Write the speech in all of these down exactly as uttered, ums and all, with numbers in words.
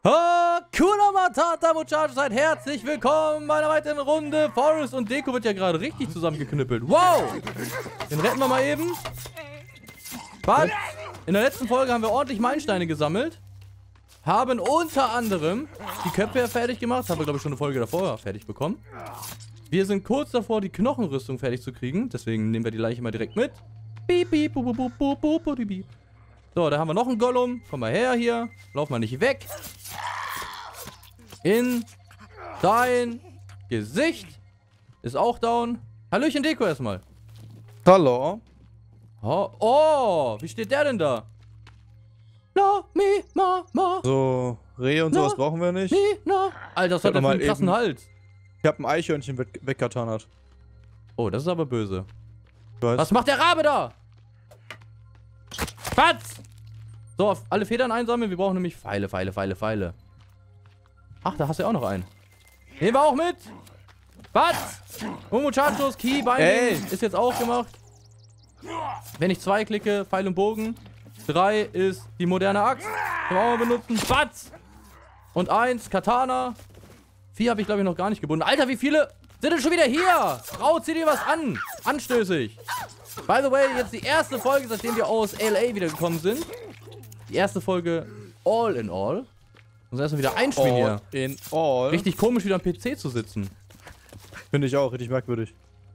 Hakuna Matata, Muchachos, seid herzlich willkommen bei einer weiteren Runde. Forest und Deko wird ja gerade richtig zusammengeknüppelt. Wow! Den retten wir mal eben. Was? In der letzten Folge haben wir ordentlich Meilensteine gesammelt. Haben unter anderem die Köpfe ja fertig gemacht. Haben wir, glaube ich, schon eine Folge davor fertig bekommen. Wir sind kurz davor, die Knochenrüstung fertig zu kriegen. Deswegen nehmen wir die Leiche mal direkt mit. Piep, piep, bup, bup, bup, bup, bup, piep. So, da haben wir noch einen Gollum. Komm mal her hier. Lauf mal nicht weg. In dein Gesicht. Ist auch down. Hallöchen Deko erstmal. Hallo. Oh, oh, wie steht der denn da? No, me, ma, ma. So, Rehe und No, sowas brauchen wir nicht. Me, no. Alter, das hat Sag er für mal einen krassen eben. Hals. Ich habe ein Eichhörnchen weg weggetarnt. Oh, das ist aber böse. Ich weiß. Was macht der Rabe da? Was? So, auf alle Federn einsammeln. Wir brauchen nämlich Pfeile, Pfeile, Pfeile, Pfeile. Ach, da hast du ja auch noch einen. Nehmen wir auch mit. Was? Oh, Muchachos, Key, Binding ist jetzt auch gemacht. Wenn ich zwei klicke, Pfeil und Bogen. Drei ist die moderne Axt. Können wir auch mal benutzen. Was? Und eins, Katana. Vier habe ich, glaube ich, noch gar nicht gebunden. Alter, wie viele sind denn schon wieder hier? Frau, zieh dir was an. Anstößig. By the way, jetzt die erste Folge, seitdem wir aus L A wiedergekommen sind. Die erste Folge all in all. Muss erstmal wieder einspielen hier. All in all. Richtig komisch, wieder am P C zu sitzen. Finde ich auch, richtig merkwürdig.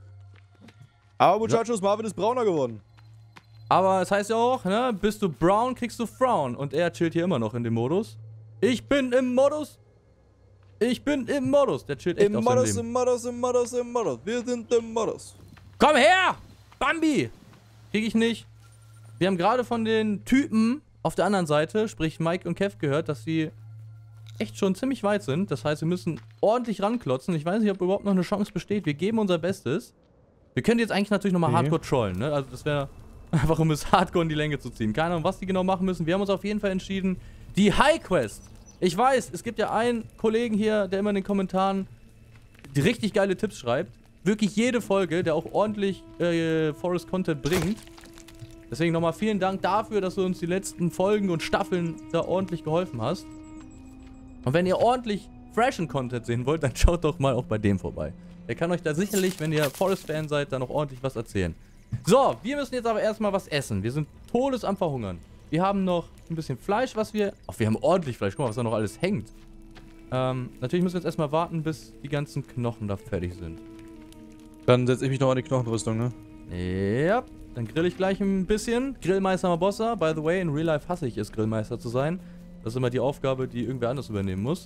Aber Muchachos, Marvin ist brauner geworden. Aber es heißt ja auch, ne, bist du brown, kriegst du Frown. Und er chillt hier immer noch in dem Modus. Ich bin im Modus. Ich bin im Modus. Der chillt echt Im auf seinem Modus, Leben. im Modus, im Modus, im Modus. Wir sind im Modus. Komm her! Bambi! Krieg ich nicht. Wir haben gerade von den Typen auf der anderen Seite, sprich Mike und Kev, gehört, dass sie echt schon ziemlich weit sind. Das heißt, wir müssen ordentlich ranklotzen. Ich weiß nicht, ob überhaupt noch eine Chance besteht. Wir geben unser Bestes. Wir können jetzt eigentlich natürlich nochmal Okay. Hardcore trollen, ne? Also das wäre einfach, um es Hardcore in die Länge zu ziehen. Keine Ahnung, was die genau machen müssen. Wir haben uns auf jeden Fall entschieden, die High Quest. Ich weiß, es gibt ja einen Kollegen hier, der immer in den Kommentaren die richtig geile Tipps schreibt. Wirklich jede Folge, der auch ordentlich äh, Forest-Content bringt. Deswegen nochmal vielen Dank dafür, dass du uns die letzten Folgen und Staffeln da ordentlich geholfen hast. Und wenn ihr ordentlich freshen Content sehen wollt, dann schaut doch mal auch bei dem vorbei. Der kann euch da sicherlich, wenn ihr Forest-Fan seid, da noch ordentlich was erzählen. So, wir müssen jetzt aber erstmal was essen. Wir sind todes am Verhungern. Wir haben noch ein bisschen Fleisch, was wir... Ach, wir haben ordentlich Fleisch. Guck mal, was da noch alles hängt. Ähm, natürlich müssen wir jetzt erstmal warten, bis die ganzen Knochen da fertig sind. Dann setze ich mich noch an die Knochenrüstung, ne? Ja, dann grill ich gleich ein bisschen. Grillmeister Mabossa. By the way, in Real Life hasse ich es, Grillmeister zu sein. Das ist immer die Aufgabe, die irgendwer anders übernehmen muss.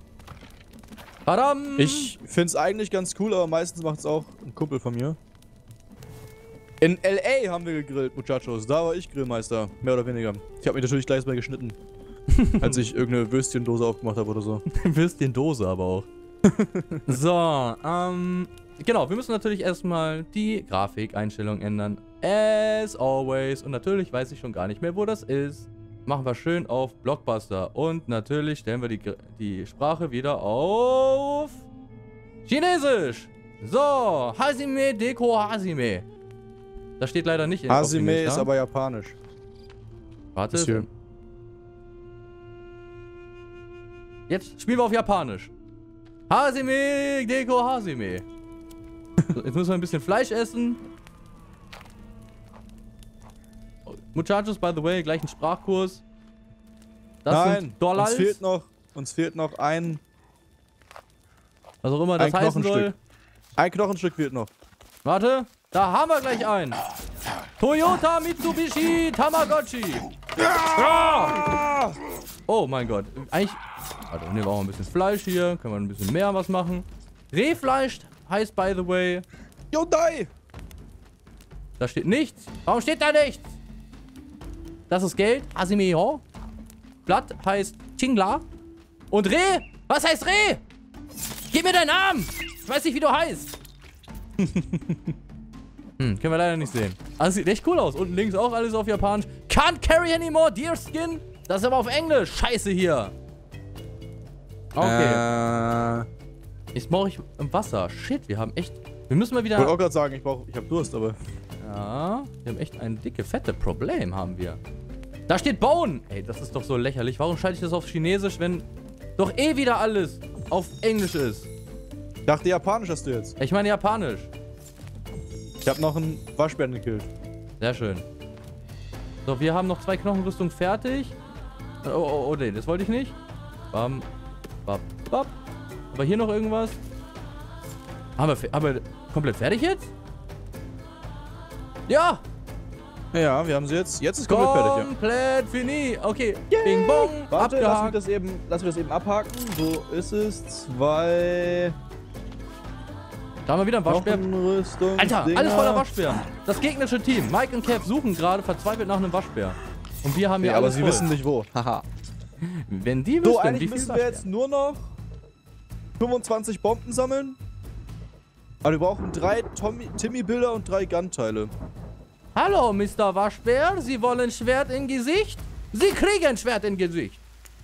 Badam! Ich finde es eigentlich ganz cool, aber meistens macht es auch ein Kumpel von mir. In L A haben wir gegrillt, Muchachos. Da war ich Grillmeister, mehr oder weniger. Ich habe mich natürlich gleich mal geschnitten, als ich irgendeine Würstchendose aufgemacht habe oder so. Würstchendose aber auch. So, ähm... Genau, wir müssen natürlich erstmal die Grafikeinstellung ändern. As always. Und natürlich weiß ich schon gar nicht mehr, wo das ist. Machen wir schön auf Blockbuster. Und natürlich stellen wir die, die Sprache wieder auf Chinesisch. So, Hasime Deko Hasime. Das steht leider nicht in Hasime auf Englisch, ist ja? aber japanisch. Warte. Monsieur. Jetzt spielen wir auf Japanisch. Hasime Deko Hasime. So, jetzt müssen wir ein bisschen Fleisch essen. Muchachos, by the way, gleich ein Sprachkurs. Das Nein, sind Dollars. uns fehlt noch, uns fehlt noch ein, Was auch immer das ein heißen soll. Knochenstück. Ein Knochenstück fehlt noch. Warte, da haben wir gleich einen. Toyota Mitsubishi Tamagotchi. Ah! Oh mein Gott. Eigentlich. Warte, nehmen wir auch ein bisschen Fleisch hier. Können wir ein bisschen mehr was machen. Rehfleisch heißt, by the way. Hyundai! Da steht nichts. Warum steht da nichts? Das ist Geld. Hasime. Blatt heißt Chingla. Und Reh? Was heißt Reh? Gib mir deinen Namen. Ich weiß nicht, wie du heißt. Hm, können wir leider nicht sehen. Also sieht echt cool aus. Unten links auch alles auf Japanisch. Can't carry anymore, deer skin. Das ist aber auf Englisch. Scheiße hier. Okay. Äh, Jetzt brauche ich im Wasser. Shit, wir haben echt... Wir müssen mal ich wollte wieder... auch gerade sagen, ich, brauch, ich habe Durst, aber... Ja, wir haben echt ein dicke, fette Problem, haben wir. Da steht Bone. Ey, das ist doch so lächerlich. Warum schalte ich das auf Chinesisch, wenn doch eh wieder alles auf Englisch ist. Ich dachte, Japanisch hast du jetzt. Ich meine Japanisch. Ich habe noch einen Waschbären gekillt. Sehr schön. So, wir haben noch zwei Knochenrüstungen fertig. Oh, oh, oh, nee, das wollte ich nicht. Bam, bam, bam. Aber hier noch irgendwas. Haben wir, haben wir komplett fertig jetzt? Ja! Ja, wir haben sie jetzt. Jetzt ist komplett fertig, ja. Komplett fini. Okay, Yay. Bing Bong, Warte, lass mich, abgehakt. das eben, lass mich das eben abhaken. So ist es. Zwei Da haben wir wieder einen Waschbär. Knochenrüstung. Alter, Dinger. alles voller Waschbären. Das gegnerische Team, Mike und Kev, suchen gerade verzweifelt nach einem Waschbär. Und wir haben hier Ja, aber alles sie voll. wissen nicht wo. Haha. Wenn die So, wüssten, wie eigentlich viel müssen wir Waschbär. jetzt nur noch fünfundzwanzig Bomben sammeln. Aber wir brauchen drei Timmy-Bilder und drei Gun-Teile. Hallo, Mister Waschbär, Sie wollen Schwert im Gesicht? Sie kriegen Schwert im Gesicht.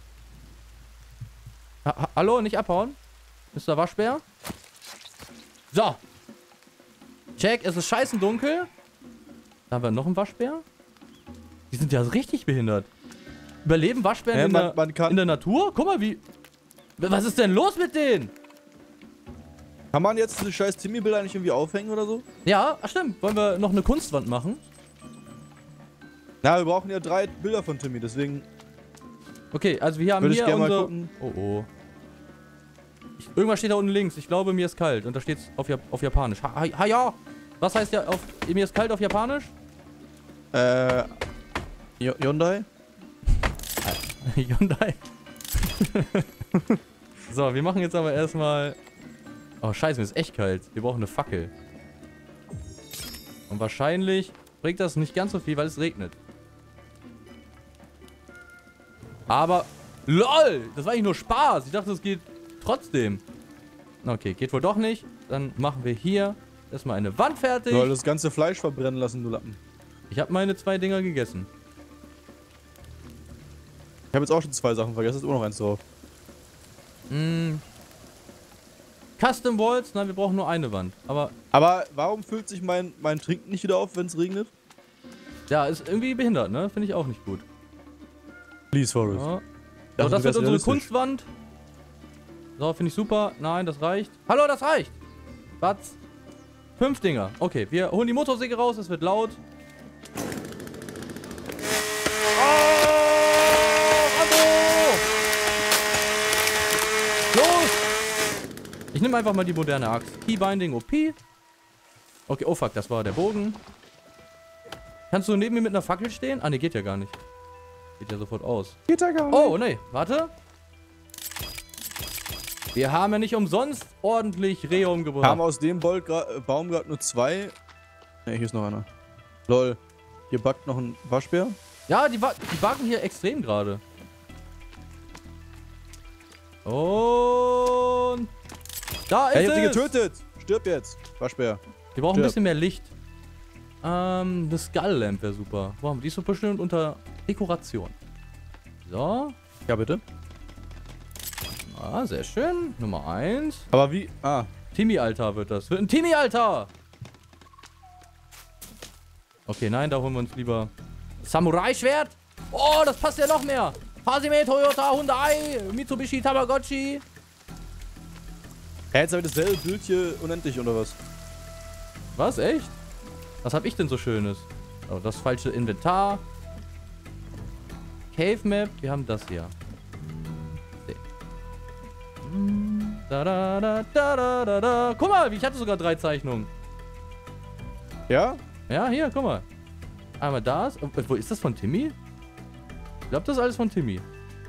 Ha ha Hallo, nicht abhauen. Mister Waschbär. So. Check, es ist scheißen dunkel. Da haben wir noch einen Waschbär. Die sind ja richtig behindert. Überleben Waschbären Ja, in, man- der, man kann- in der Natur? Guck mal, wie... Was ist denn los mit denen? Kann man jetzt diese scheiß Timmy-Bilder nicht irgendwie aufhängen oder so? Ja, ach stimmt. Wollen wir noch eine Kunstwand machen? Na, wir brauchen ja drei Bilder von Timmy, deswegen Okay, also wir haben würde ich hier gerne mal unser... gucken. Oh, oh. Ich, irgendwas steht da unten links. Ich glaube, mir ist kalt. Und da steht es auf, Jap auf Japanisch. Ha, ha, ha, ja. Was heißt ja auf... Mir ist kalt auf Japanisch? Äh, Hy- Hyundai? Hyundai. So, wir machen jetzt aber erstmal... Oh, scheiße, mir ist echt kalt. Wir brauchen eine Fackel. Und wahrscheinlich bringt das nicht ganz so viel, weil es regnet. Aber... LOL! Das war eigentlich nur Spaß. Ich dachte, es geht trotzdem. Okay, geht wohl doch nicht. Dann machen wir hier erstmal eine Wand fertig. Du solltest das ganze Fleisch verbrennen lassen, du Lappen. Ich habe meine zwei Dinger gegessen. Ich habe jetzt auch schon zwei Sachen vergessen, ist auch noch eins drauf. Mm. Custom Walls? Nein, wir brauchen nur eine Wand. Aber Aber warum füllt sich mein, mein Trinken nicht wieder auf, wenn es regnet? ja, ist irgendwie behindert, ne? Finde ich auch nicht gut. Please, Forrest. Ja. Ja, So, du das wärst wird unsere realistisch. Kunstwand. So, finde ich super. Nein, das reicht. Hallo, das reicht. Was? Fünf Dinger. Okay, wir holen die Motorsäge raus. Es wird laut. Oh, Rambo! Los! Ich nehme einfach mal die moderne Axt. Keybinding O P. Okay, oh fuck, das war der Bogen. Kannst du neben mir mit einer Fackel stehen? Ah, ne, geht ja gar nicht. Geht ja sofort aus. Geht da gar nicht. Oh, nee, warte. Wir haben ja nicht umsonst ordentlich Rehe umgebracht. Haben aus dem Bolt gra- äh, Baum gerade nur zwei. Ne, hier ist noch einer. Lol. Hier backt noch ein Waschbär. Ja, die, ba die backen hier extrem gerade. Und... Da ist Ey, ich hab sie es! getötet. Stirb jetzt. Waschbär. Wir brauchen ein Stirb. bisschen mehr Licht. Ähm, eine Skull Lamp wäre super. Wo haben wir die? Die ist so bestimmt unter Dekoration. So. Ja, bitte. Ah, sehr schön. Nummer eins. Aber wie? Ah. Timmy-Altar wird das. Wird ein Timmy-Altar! Okay, nein, da holen wir uns lieber Samurai-Schwert. Oh, das passt ja noch mehr. Hasime, Toyota, Hyundai, Mitsubishi, Tamagotchi. Ja, jetzt habe ich dasselbe Bild hier unendlich, oder was? Was, echt? Was hab ich denn so Schönes? Oh, das falsche Inventar. Cave Map, wir haben das hier. Okay. Da, da, da, da, da, da, da. Guck mal, ich hatte sogar drei Zeichnungen. Ja? Ja, hier, guck mal. Einmal das. Oh, wo ist das von Timmy? Ich glaube, das ist alles von Timmy.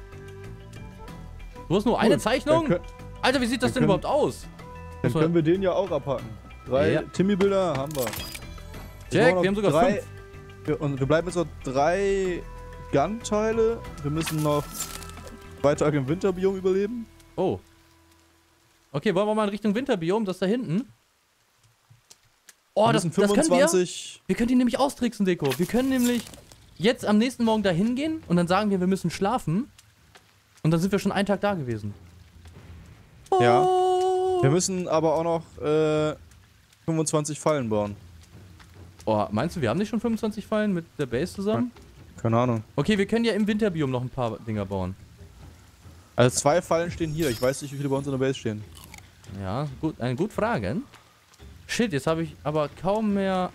Du hast nur eine Cool. Zeichnung? Dann, könnt, Alter, wie sieht das denn dann können- überhaupt aus? dann Muss man- können wir den ja auch abhaken. Drei Ja. Timmy-Bilder haben wir. Jetzt Jack, noch wir haben sogar drei, fünf. Wir, und wir bleiben jetzt noch drei Gun-Teile. Wir müssen noch zwei Tage im Winterbiom überleben. Oh. Okay, wollen wir mal in Richtung Winterbiom, das da hinten? Oh, wir das, müssen das können wir. fünfundzwanzig. Wir können die nämlich austricksen, Deko. Wir können nämlich jetzt am nächsten Morgen da hingehen und dann sagen wir, wir müssen schlafen. Und dann sind wir schon einen Tag da gewesen. Ja. Oh. Wir müssen aber auch noch äh, fünfundzwanzig Fallen bauen. Oh, meinst du, wir haben nicht schon fünfundzwanzig Fallen mit der Base zusammen? Keine Ahnung. Okay, wir können ja im Winterbiom noch ein paar Dinger bauen. Also zwei Fallen stehen hier. Ich weiß nicht, wie viele bei uns in der Base stehen. Ja, gut, eine gute Frage. Shit, jetzt habe ich aber kaum mehr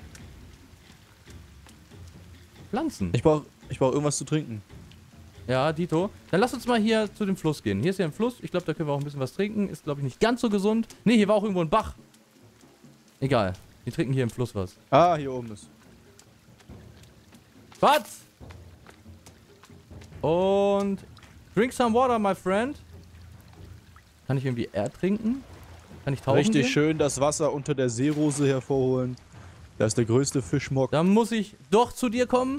Pflanzen. Ich brauche ich brauch irgendwas zu trinken. Ja, Dito. Dann lass uns mal hier zu dem Fluss gehen. Hier ist ja ein Fluss. Ich glaube, da können wir auch ein bisschen was trinken. Ist, glaube ich, nicht ganz so gesund. Ne, hier war auch irgendwo ein Bach. Egal. Wir trinken hier im Fluss was. Ah, hier oben ist. Was? Und drink some water, my friend. Kann ich irgendwie ertrinken? Kann ich tauchen Richtig gehen? schön das Wasser unter der Seerose hervorholen. Da ist der größte Fischmock. Dann muss ich doch zu dir kommen.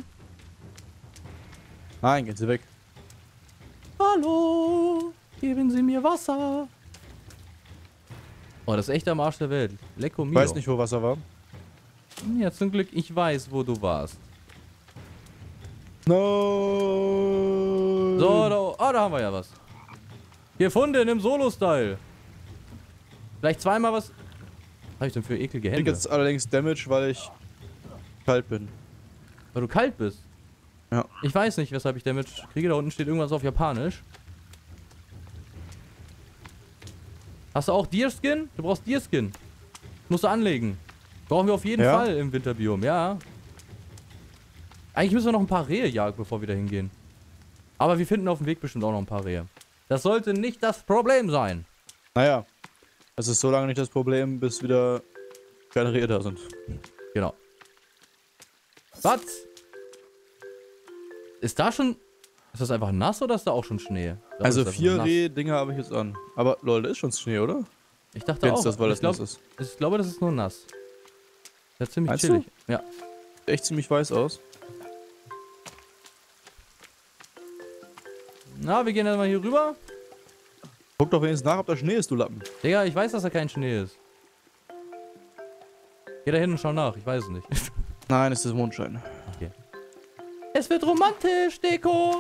Nein, gehen Sie weg. Hallo, geben Sie mir Wasser. Oh, das ist echt am Arsch der Welt. Lecco Ich mio. weiß nicht, wo Wasser war. Ja, zum Glück, ich weiß, wo du warst. No. So, da, oh, da haben wir ja was. Gefunden im Solo-Style. Vielleicht zweimal was. Was habe ich denn für eklige Ich krieg Hände? jetzt allerdings Damage, weil ich kalt bin. Weil du kalt bist. Ja. Ich weiß nicht, weshalb ich Damage kriege. Da unten steht irgendwas auf Japanisch. Hast du auch Deerskin? Du brauchst Deerskin. Musst du anlegen. Brauchen wir auf jeden Ja? Fall im Winterbiom, ja. Eigentlich müssen wir noch ein paar Rehe jagen, bevor wir da hingehen. Aber wir finden auf dem Weg bestimmt auch noch ein paar Rehe. Das sollte nicht das Problem sein. Naja, es ist so lange nicht das Problem, bis wieder keine Rehe da sind. Genau. Was? Ist da schon... Ist das einfach nass oder ist da auch schon Schnee? Ich glaube, Also das ist einfach vier nass. Reh-Dinger habe ich jetzt an. Aber lol, da ist schon Schnee, oder? Ich dachte Jetzt auch. das, weil das ich, glaub, nass ist. ich glaube, das ist nur nass. Das ist ziemlich Meinst chillig. Ja. Sieht echt ziemlich weiß aus. Na, wir gehen dann mal hier rüber. Guck doch wenigstens nach, ob da Schnee ist, du Lappen. Digga, ich weiß, dass da kein Schnee ist. Geh da hin und schau nach, ich weiß es nicht. Nein, es ist Mondschein. Okay. Es wird romantisch, Deko!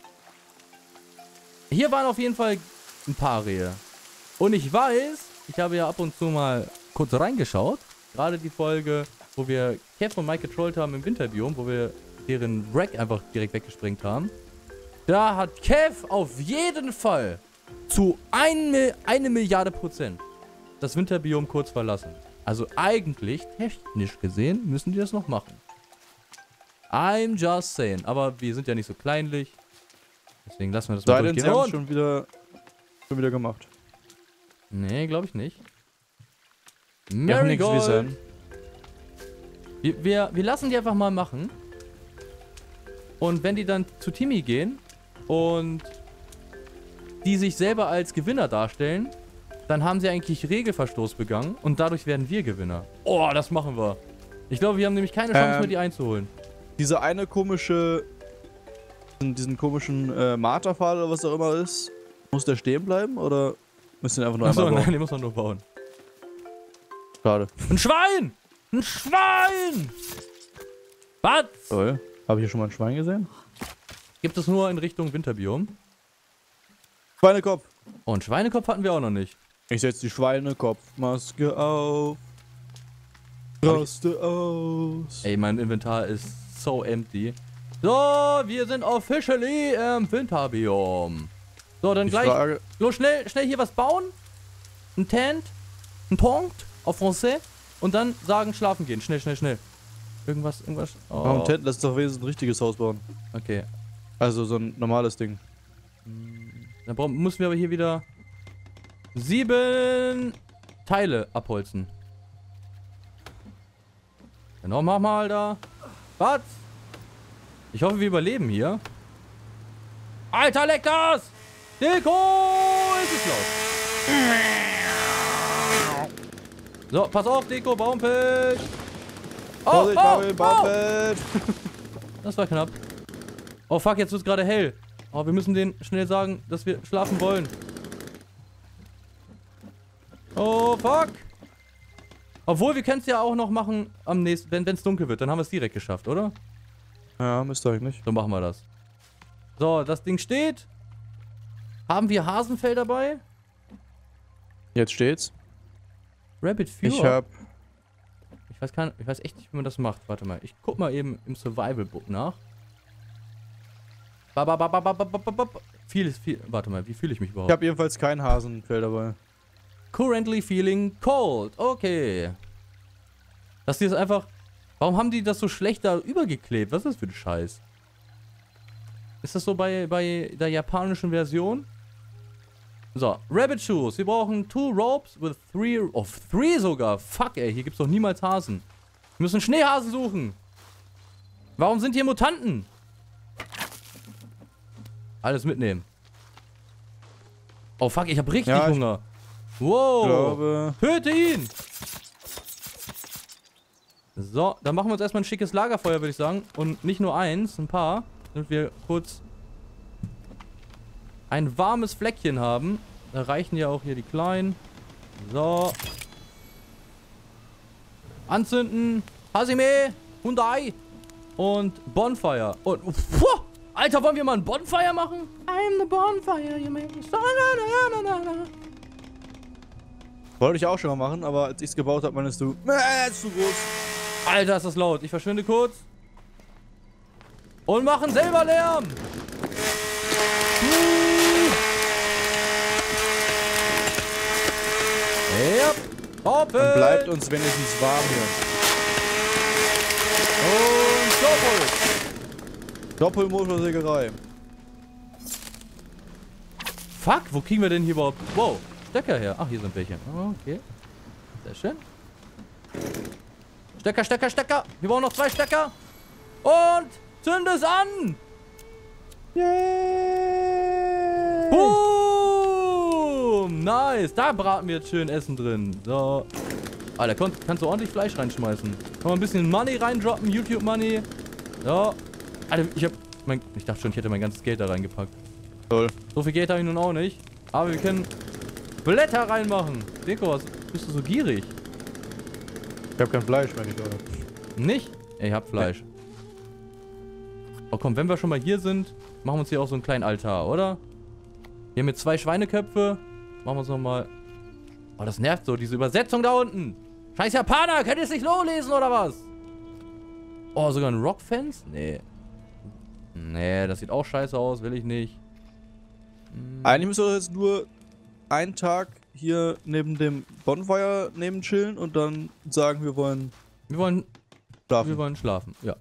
Hier waren auf jeden Fall ein paar Rehe. Und ich weiß, ich habe ja ab und zu mal kurz reingeschaut. Gerade die Folge, wo wir Kev und Mike getrollt haben im Winterbiom, wo wir deren Wreck einfach direkt weggesprengt haben. Da hat Kev auf jeden Fall zu eine, eine Milliarde Prozent das Winterbiom kurz verlassen. Also eigentlich, technisch gesehen, müssen die das noch machen. I'm just saying. Aber wir sind ja nicht so kleinlich. Deswegen lassen wir das mal Sei denn, sie durchgehen. haben es Und- schon wieder, schon wieder gemacht. Nee, glaube ich nicht. Ja, nix wie Marigold. sein. Wir, wir, wir lassen die einfach mal machen. Und wenn die dann zu Timmy gehen und die sich selber als Gewinner darstellen, dann haben sie eigentlich Regelverstoß begangen und dadurch werden wir Gewinner. Oh, das machen wir. Ich glaube, wir haben nämlich keine Chance Ähm. mehr, die einzuholen. Diese eine komische, diesen, diesen komischen äh, Marterpfahl oder was auch immer ist, muss der stehen bleiben oder müssen wir einfach nur Achso, einmal nein, bauen? den muss man nur bauen. Schade. Ein Schwein! Ein Schwein! Was? Toll. Habe ich hier schon mal ein Schwein gesehen? Gibt es nur in Richtung Winterbiom. Schweinekopf. Oh, einen Schweinekopf hatten wir auch noch nicht. Ich setze die Schweinekopfmaske auf. Raste aus. Ey, mein Inventar ist so empty. So, wir sind officially im Winterbiom. So, dann Ich gleich. frage, Los, schnell, schnell hier was bauen. Ein Tent. Ein Tont. Auf Français. Und dann sagen, schlafen gehen. Schnell, schnell, schnell. Irgendwas, irgendwas. Oh. warum Tent? Lass doch wenigstens ein richtiges Haus bauen. Okay. Also so ein normales Ding. Dann brauchen, müssen wir aber hier wieder sieben Teile abholzen. Genau, mach mal da. Was? Ich hoffe, wir überleben hier. Alter, leck das! Deko! Es ist laut. So, pass auf, Deko, Baumpilz. Oh, Vorsicht, oh, Marvin, oh! Baumfeld! Das war knapp. Oh fuck, jetzt wird es gerade hell. Oh, wir müssen denen schnell sagen, dass wir schlafen wollen. Oh fuck. Obwohl, wir können es ja auch noch machen am nächsten, wenn es dunkel wird. Dann haben wir es direkt geschafft, oder? Ja, müsste eigentlich. So machen wir das. So, das Ding steht. Haben wir Hasenfell dabei? Jetzt steht's. Rabbit Fury. Ich hab. Ich weiß, kein, ich weiß echt nicht, wie man das macht. Warte mal, ich guck mal eben im Survival Book nach. Ba, ba, ba, ba, ba, ba, ba, ba, ba. viel, viel. Warte mal, wie fühle ich mich überhaupt? Ich habe jedenfalls kein Hasenfell dabei. Currently feeling cold. Okay. Dass die das einfach. Warum haben die das so schlecht da übergeklebt? Was ist das für ein Scheiß? Ist das so bei, bei der japanischen Version? So, Rabbit Shoes. Wir brauchen two ropes with three. Oh, three sogar. Fuck, ey. Hier gibt's doch niemals Hasen. Wir müssen Schneehasen suchen. Warum sind hier Mutanten? Alles mitnehmen. Oh fuck, ich hab richtig Ja, ich Hunger. Wow. glaube- Töte ihn. So, dann machen wir uns erstmal ein schickes Lagerfeuer, würde ich sagen. Und nicht nur eins, ein paar. Damit wir kurz ein warmes Fleckchen haben. Da reichen ja auch hier die kleinen. So. Anzünden. Hasime. Hyundai. Und Bonfire. Und, puh, Alter, wollen wir mal ein Bonfire machen? I'm the bonfire, you make me so, na, na, na, na, na. Wollte ich auch schon mal machen, aber als ich es gebaut habe, meinst du, äh, ist zu groß. Alter, ist das laut. Ich verschwinde kurz. Und machen selber Lärm. Ja, hoppe. Dann bleibt uns wenigstens warm hier. Und Doppel. Doppelmotorsägerei. Fuck, wo kriegen wir denn hier überhaupt? Wow, Stecker her. Ach, hier sind welche. Okay. Sehr schön. Stecker, Stecker, Stecker. Wir brauchen noch zwei Stecker. Und zünd es an. Yay! Boom. Nice. Da braten wir jetzt schön Essen drin. So. Alter, kann, kannst du ordentlich Fleisch reinschmeißen. Kann man ein bisschen Money reindroppen. YouTube Money. So. Alter, ich hab... Mein, ich dachte schon, ich hätte mein ganzes Geld da reingepackt. Toll. So viel Geld habe ich nun auch nicht. Aber wir können Blätter reinmachen. Deko, was bist du so gierig? Ich hab kein Fleisch, meine ich gerade. Nicht? Ich hab Fleisch. Oh komm, wenn wir schon mal hier sind, machen wir uns hier auch so einen kleinen Altar, oder? Wir haben jetzt zwei Schweineköpfe. Machen wir uns nochmal... Oh, das nervt so, diese Übersetzung da unten. Scheiß Japaner, könnt ihr es nicht so lesen, oder was? Oh, sogar ein Rockfence? Nee. Nee, das sieht auch scheiße aus, will ich nicht. Hm. Eigentlich müssen wir jetzt nur einen Tag hier neben dem Bonfire neben chillen und dann sagen, wir wollen Wir wollen schlafen. Wir wollen schlafen, ja.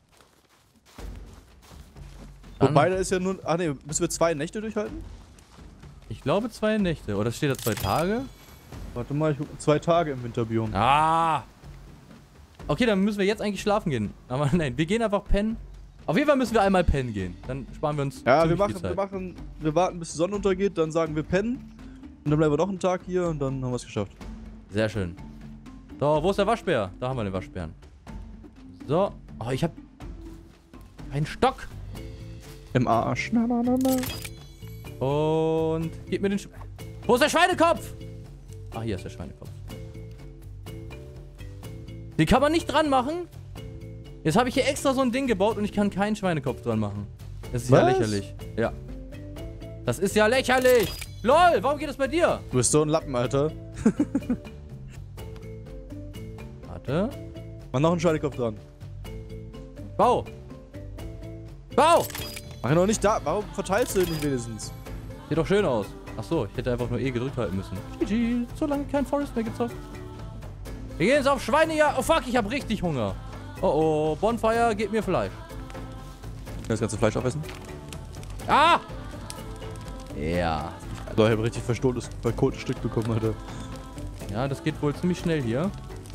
Wobei, da ist ja nur... Ach ne, müssen wir zwei Nächte durchhalten? Ich glaube zwei Nächte. Oder steht da zwei Tage? Warte mal, ich guck, zwei Tage im Winterbiom. Ah! Okay, dann müssen wir jetzt eigentlich schlafen gehen. Aber nein, wir gehen einfach pennen. Auf jeden Fall müssen wir einmal pennen gehen. Dann sparen wir uns Ja, wir ziemlich machen, viel wir Zeit. machen... Wir warten, bis die Sonne untergeht, dann sagen wir pennen. Und dann bleiben wir noch einen Tag hier und dann haben wir es geschafft. Sehr schön. So, wo ist der Waschbär? Da haben wir den Waschbären. So. Oh, ich hab... einen Stock. Im Arsch. Na, na, na, na. Und... Gib mir den... Sch Wo ist der Schweinekopf? Ah, hier ist der Schweinekopf. Den kann man nicht dran machen. Jetzt habe ich hier extra so ein Ding gebaut und ich kann keinen Schweinekopf dran machen. Das ist ja Was? lächerlich. Ja. Das ist ja lächerlich. LOL, warum geht das bei dir? Du bist so ein Lappen, Alter. Warte. Mach noch einen Schweinekopf dran. Bau. Bau. Mach ihn noch nicht da. Warum verteilst du den nicht wenigstens? Sieht doch schön aus. Ach so, ich hätte einfach nur E gedrückt halten müssen. G G, so lange kein Forest mehr gezockt. Wir gehen jetzt auf Schweinejagd. Oh fuck, ich habe richtig Hunger. Oh oh, Bonfire, gib mir Fleisch. Das ganze Fleisch aufessen? Ah! Ja. So, ich habe richtig verkohltes, verkohltes Stück bekommen, Alter. Ja, das geht wohl ziemlich schnell hier.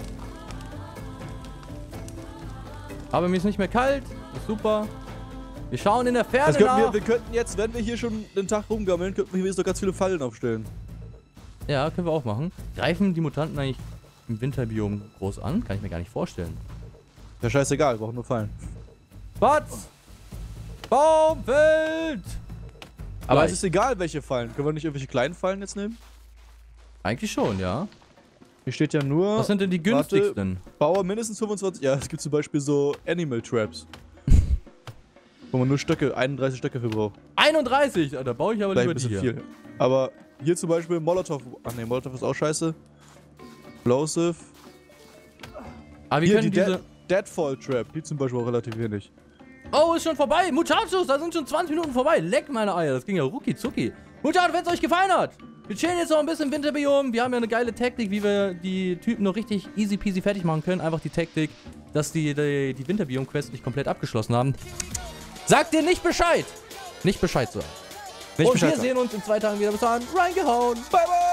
Aber mir ist nicht mehr kalt. Ist super. Wir schauen in der Ferne Das könnten nach. wir, wir könnten jetzt, wenn wir hier schon den Tag rumgammeln, könnten wir hier jetzt noch ganz viele Fallen aufstellen. Ja, können wir auch machen. Greifen die Mutanten eigentlich im Winterbiom groß an? Kann ich mir gar nicht vorstellen. Ja, scheißegal, wir brauchen nur Fallen. Was? Baumfeld! Aber Gleich. es ist egal, welche Fallen. Können wir nicht irgendwelche kleinen Fallen jetzt nehmen? Eigentlich schon, ja. Hier steht ja nur... Was sind denn die günstigsten? Warte, baue mindestens fünfundzwanzig... Ja, es gibt zum Beispiel so Animal Traps. Wo man nur Stöcke, einunddreißig Stöcke für braucht. einunddreißig! Da baue ich aber Vielleicht lieber ein bisschen die hier. viel. Aber hier zum Beispiel Molotov... Ach ne, Molotov ist auch scheiße. Explosive. Aber wir Hier, können die diese... Dead Deadfall Trap. Die zum Beispiel auch relativ wenig. Oh, ist schon vorbei. Muchachos, da sind schon zwanzig Minuten vorbei. Leck meine Eier, das ging ja rucki zucki. Muchachos, wenn es euch gefallen hat, wir chillen jetzt noch ein bisschen im Winterbiom. Wir haben ja eine geile Taktik, wie wir die Typen noch richtig easy peasy fertig machen können. Einfach die Taktik, dass die die, die Winterbiom-Quest nicht komplett abgeschlossen haben. Sagt dir nicht Bescheid. Nicht Bescheid sagen. Nicht Und Bescheid wir sagen. sehen uns in zwei Tagen wieder. Bis dann. Reingehauen. Bye, bye.